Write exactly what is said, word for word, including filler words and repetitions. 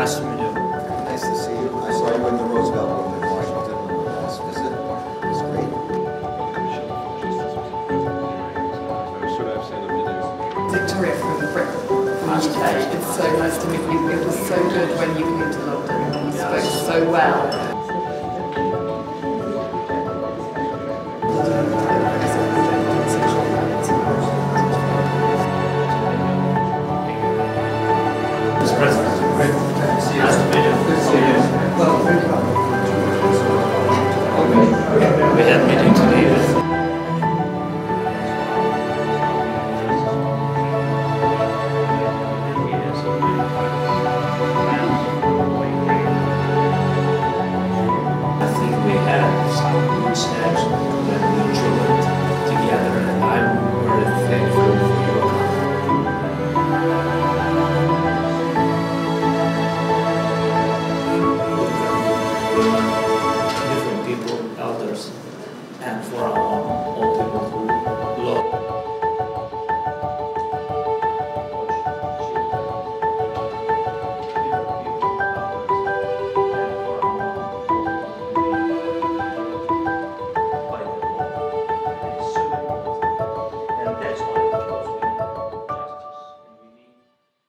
Nice to meet you. Nice to see you. I saw you in the Roosevelt Room in Washington on the last visit. It was great. Victoria from Britain, from the U K. It's so nice to meet you. It was so good when you came to London and you spoke so well. Mister President, great. Nice to meet you. We had a meeting today with different people, elders, and for our